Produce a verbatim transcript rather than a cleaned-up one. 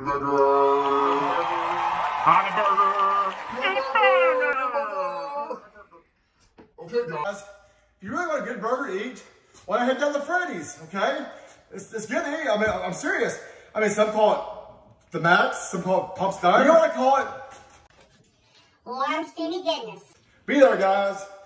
Okay, guys, if you really want a good burger to eat, why not head down to Freddy's, okay? It's, it's good to eat. I mean, I'm serious. I mean, some call it the Max, some call it Pump's Diner. You know what I call it? Well, I'm Steamy Goodness. Be there, guys.